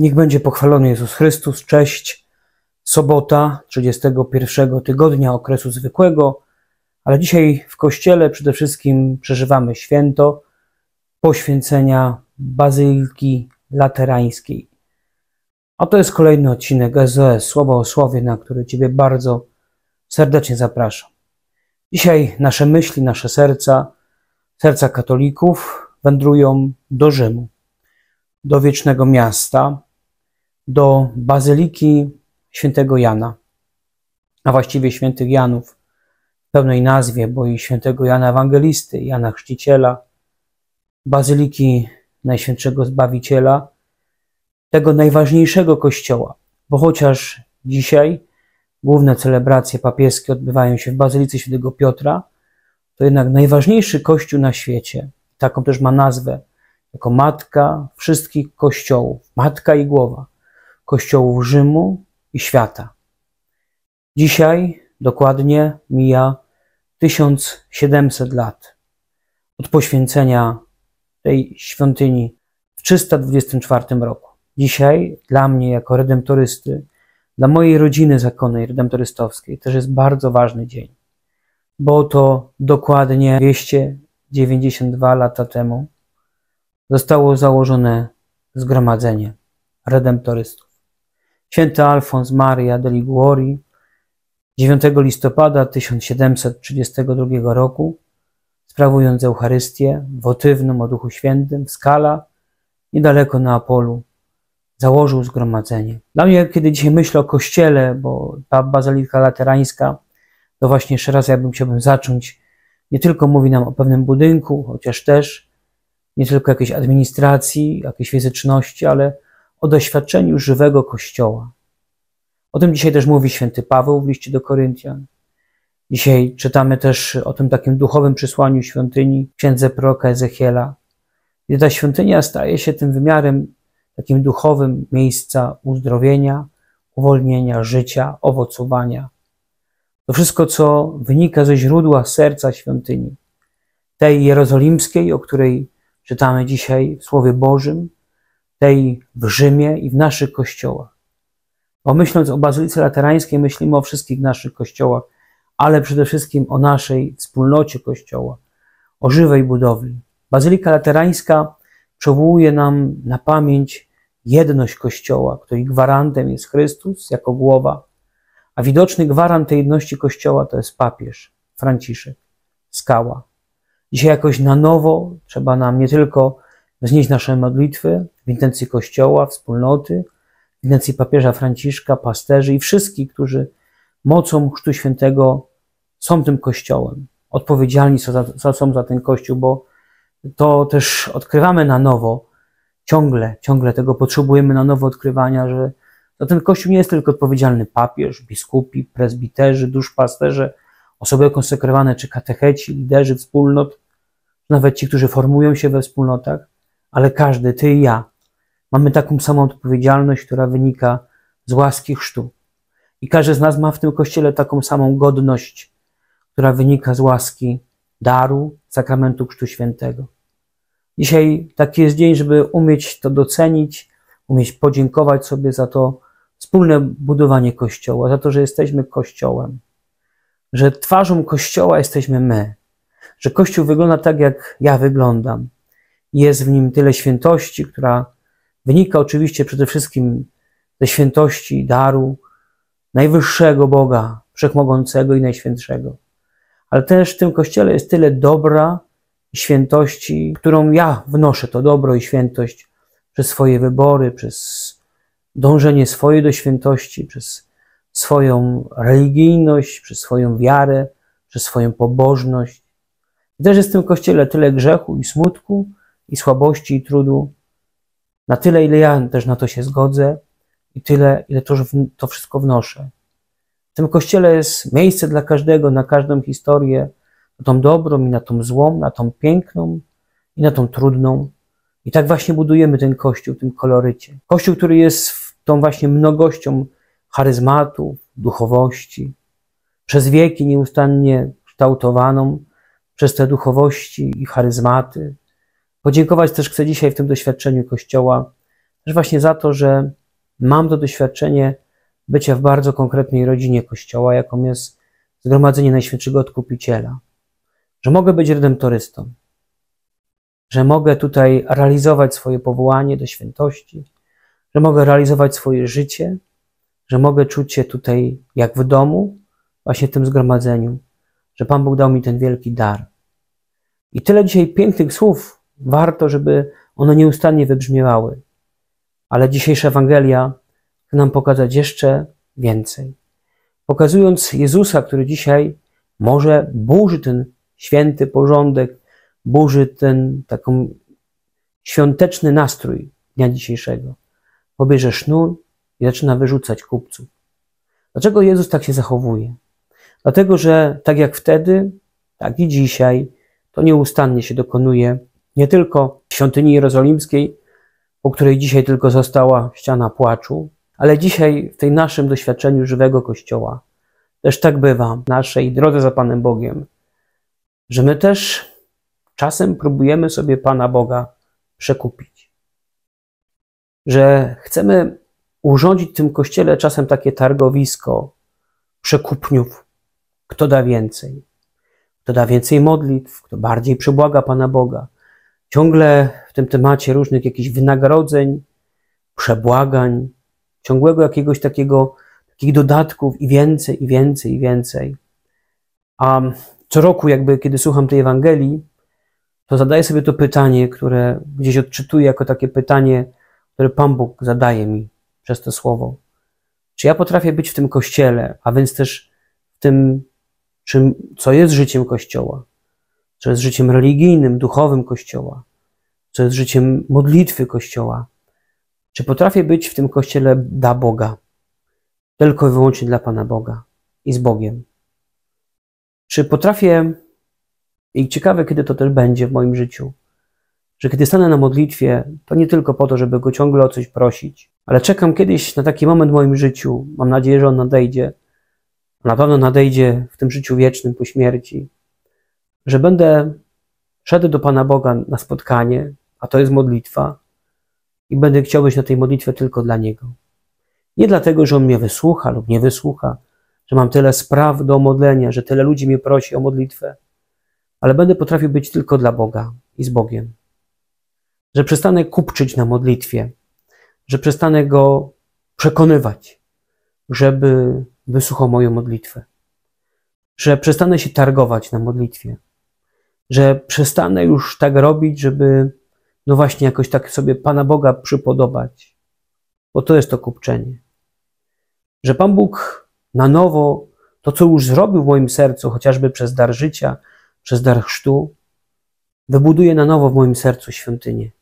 Niech będzie pochwalony Jezus Chrystus. Cześć. Sobota 31 tygodnia okresu zwykłego, ale dzisiaj w Kościele przede wszystkim przeżywamy święto poświęcenia Bazyliki Laterańskiej. A to jest kolejny odcinek SOS, Słowo o Słowie, na który Ciebie bardzo serdecznie zapraszam. Dzisiaj nasze myśli, nasze serca katolików wędrują do Rzymu, do wiecznego miasta, do Bazyliki Świętego Jana, a właściwie Świętych Janów w pełnej nazwie, bo i Świętego Jana Ewangelisty, Jana Chrzciciela, Bazyliki Najświętszego Zbawiciela, tego najważniejszego kościoła, bo chociaż dzisiaj główne celebracje papieskie odbywają się w Bazylice Świętego Piotra, to jednak najważniejszy kościół na świecie, taką też ma nazwę, jako matka wszystkich kościołów, matka i głowa kościołów Rzymu i świata. Dzisiaj dokładnie mija 1700 lat od poświęcenia tej świątyni w 324 roku. Dzisiaj dla mnie jako redemptorysty, dla mojej rodziny zakonnej redemptorystowskiej też jest bardzo ważny dzień, bo to dokładnie 292 lata temu zostało założone zgromadzenie redemptorystów. Święty Alfons Maria de Liguori 9 listopada 1732 roku, sprawując Eucharystię wotywną o Duchu Świętym w Skala, niedaleko Neapolu, założył zgromadzenie. Dla mnie, kiedy dzisiaj myślę o Kościele, bo ta Bazylika Laterańska, to właśnie jeszcze raz chciałbym zacząć, nie tylko mówi nam o pewnym budynku, chociaż też, nie tylko jakiejś administracji, jakiejś fizyczności, ale o doświadczeniu żywego Kościoła. O tym dzisiaj też mówi święty Paweł w liście do Koryntian. Dzisiaj czytamy też o tym takim duchowym przysłaniu świątyni w księdze proroka Ezechiela, gdzie ta świątynia staje się tym wymiarem takim duchowym miejsca uzdrowienia, uwolnienia, życia, owocowania. To wszystko, co wynika ze źródła serca świątyni, tej jerozolimskiej, o której czytamy dzisiaj w Słowie Bożym, tej w Rzymie i w naszych kościołach. Bo myśląc o Bazylice Laterańskiej, myślimy o wszystkich naszych kościołach, ale przede wszystkim o naszej wspólnocie kościoła, o żywej budowli. Bazylika Laterańska przywołuje nam na pamięć jedność Kościoła, której gwarantem jest Chrystus jako głowa, a widoczny gwarant tej jedności Kościoła to jest papież Franciszek, skała. Dzisiaj jakoś na nowo trzeba nam nie tylko wznieść nasze modlitwy w intencji Kościoła, wspólnoty, w intencji papieża Franciszka, pasterzy i wszystkich, którzy mocą Chrztu Świętego są tym Kościołem, odpowiedzialni są za ten Kościół, bo to też odkrywamy na nowo, ciągle tego potrzebujemy na nowo odkrywania, że za ten Kościół nie jest tylko odpowiedzialny papież, biskupi, prezbiterzy, duszpasterze, osoby konsekrowane czy katecheci, liderzy wspólnot, nawet ci, którzy formują się we wspólnotach, ale każdy, ty i ja, mamy taką samą odpowiedzialność, która wynika z łaski chrztu. I każdy z nas ma w tym Kościele taką samą godność, która wynika z łaski daru, sakramentu Chrztu Świętego. Dzisiaj taki jest dzień, żeby umieć to docenić, umieć podziękować sobie za to wspólne budowanie Kościoła, za to, że jesteśmy Kościołem, że twarzą Kościoła jesteśmy my, że Kościół wygląda tak, jak ja wyglądam. Jest w nim tyle świętości, która wynika oczywiście przede wszystkim ze świętości daru najwyższego Boga, Wszechmogącego i Najświętszego. Ale też w tym Kościele jest tyle dobra i świętości, którą ja wnoszę, to dobro i świętość przez swoje wybory, przez dążenie swoje do świętości, przez swoją religijność, przez swoją wiarę, przez swoją pobożność. I też jest w tym Kościele tyle grzechu i smutku, i słabości, i trudu. Na tyle, ile ja też na to się zgodzę i tyle, ile to wszystko wnoszę. W tym Kościele jest miejsce dla każdego, na każdą historię, na tą dobrą i na tą złą, na tą piękną i na tą trudną. I tak właśnie budujemy ten Kościół w tym kolorycie. Kościół, który jest tą właśnie mnogością charyzmatów, duchowości, przez wieki nieustannie kształtowaną przez te duchowości i charyzmaty. Podziękować też chcę dzisiaj w tym doświadczeniu Kościoła też właśnie za to, że mam to doświadczenie bycia w bardzo konkretnej rodzinie Kościoła, jaką jest Zgromadzenie Najświętszego Odkupiciela. Że mogę być redemptorystą, że mogę tutaj realizować swoje powołanie do świętości, że mogę realizować swoje życie, że mogę czuć się tutaj jak w domu, właśnie w tym zgromadzeniu, że Pan Bóg dał mi ten wielki dar. I tyle dzisiaj pięknych słów warto, żeby one nieustannie wybrzmiewały. Ale dzisiejsza Ewangelia chce nam pokazać jeszcze więcej. Pokazując Jezusa, który dzisiaj może burzy ten święty porządek, burzy ten taki świąteczny nastrój dnia dzisiejszego. Pobierze sznur i zaczyna wyrzucać kupców. Dlaczego Jezus tak się zachowuje? Dlatego, że tak jak wtedy, tak i dzisiaj to nieustannie się dokonuje nie tylko w świątyni jerozolimskiej, po której dzisiaj tylko została ściana płaczu, ale dzisiaj w tej naszym doświadczeniu żywego Kościoła też tak bywa w naszej drodze za Panem Bogiem, że my też czasem próbujemy sobie Pana Boga przekupić. Że chcemy urządzić w tym Kościele czasem takie targowisko przekupniów. Kto da więcej? Kto da więcej modlitw? Kto bardziej przebłaga Pana Boga? Ciągle w tym temacie różnych jakichś wynagrodzeń, przebłagań, ciągłego jakiegoś takich dodatków i więcej, i więcej, i więcej. A co roku kiedy słucham tej Ewangelii, to zadaję sobie to pytanie, które gdzieś odczytuję jako takie pytanie, które Pan Bóg zadaje mi przez to słowo. Czy ja potrafię być w tym Kościele, a więc też w tym, co jest życiem Kościoła, co jest życiem religijnym, duchowym Kościoła, co jest życiem modlitwy Kościoła. Czy potrafię być w tym Kościele dla Boga, tylko i wyłącznie dla Pana Boga i z Bogiem? Czy potrafię, i ciekawe, kiedy to też będzie w moim życiu, że kiedy stanę na modlitwie, to nie tylko po to, żeby Go ciągle o coś prosić, ale czekam kiedyś na taki moment w moim życiu, mam nadzieję, że on nadejdzie, na pewno nadejdzie w tym życiu wiecznym po śmierci, że będę szedł do Pana Boga na spotkanie, a to jest modlitwa, i będę chciał być na tej modlitwie tylko dla Niego. Nie dlatego, że On mnie wysłucha lub nie wysłucha, że mam tyle spraw do modlenia, że tyle ludzi mnie prosi o modlitwę, ale będę potrafił być tylko dla Boga i z Bogiem. Że przestanę kupczyć na modlitwie, że przestanę Go przekonywać, żeby wysłuchał moją modlitwę, że przestanę się targować na modlitwie, że przestanę już tak robić, żeby no właśnie jakoś tak sobie Pana Boga przypodobać, bo to jest to kupczenie. Że Pan Bóg na nowo to, co już zrobił w moim sercu, chociażby przez dar życia, przez dar chrztu, wybuduje na nowo w moim sercu świątynię.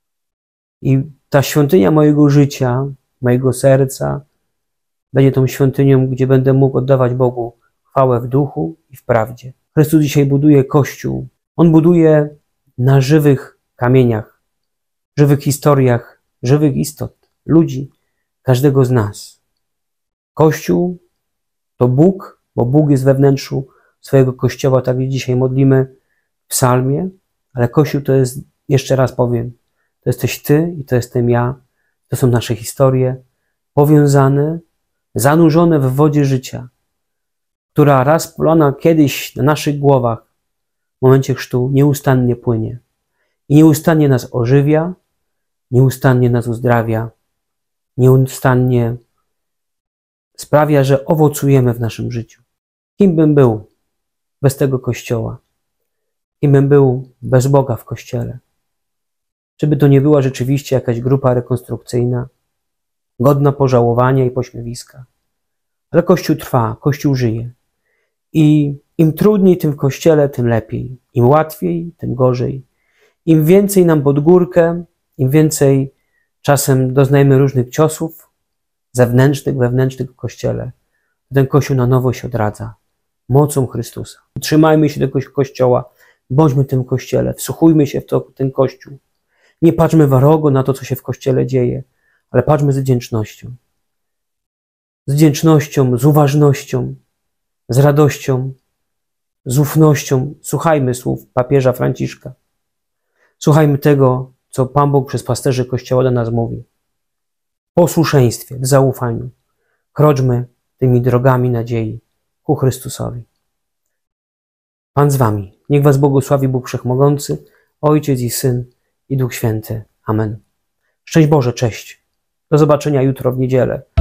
I ta świątynia mojego życia, mojego serca, będzie tą świątynią, gdzie będę mógł oddawać Bogu chwałę w duchu i w prawdzie. Chrystus dzisiaj buduje Kościół. On buduje na żywych kamieniach, żywych historiach, żywych istot, ludzi, każdego z nas. Kościół to Bóg, bo Bóg jest we wnętrzu swojego Kościoła, tak jak dzisiaj modlimy w psalmie, ale Kościół to jest, jeszcze raz powiem, to jesteś Ty i to jestem ja. To są nasze historie powiązane, zanurzone w wodzie życia, która raz polana kiedyś na naszych głowach w momencie chrztu nieustannie płynie. I nieustannie nas ożywia, nieustannie nas uzdrawia, nieustannie sprawia, że owocujemy w naszym życiu. Kim bym był bez tego Kościoła? Kim bym był bez Boga w Kościele? Czy by to nie była rzeczywiście jakaś grupa rekonstrukcyjna, godna pożałowania i pośmiewiska? Ale Kościół trwa, Kościół żyje. I im trudniej tym w Kościele, tym lepiej. Im łatwiej, tym gorzej. Im więcej nam pod górkę, im więcej czasem doznajemy różnych ciosów zewnętrznych, wewnętrznych w Kościele, ten Kościół na nowo się odradza mocą Chrystusa. Trzymajmy się tego Kościoła, bądźmy w tym Kościele, wsłuchujmy się w ten Kościół. Nie patrzmy warogo na to, co się w Kościele dzieje, ale patrzmy z wdzięcznością. Z wdzięcznością, z uważnością, z radością, z ufnością. Słuchajmy słów papieża Franciszka. Słuchajmy tego, co Pan Bóg przez pasterzy Kościoła do nas mówi. posłuszeństwie, w zaufaniu. Kroczmy tymi drogami nadziei ku Chrystusowi. Pan z wami. Niech was błogosławi Bóg Wszechmogący, Ojciec i Syn i Duch Święty. Amen. Szczęść Boże, cześć. Do zobaczenia jutro w niedzielę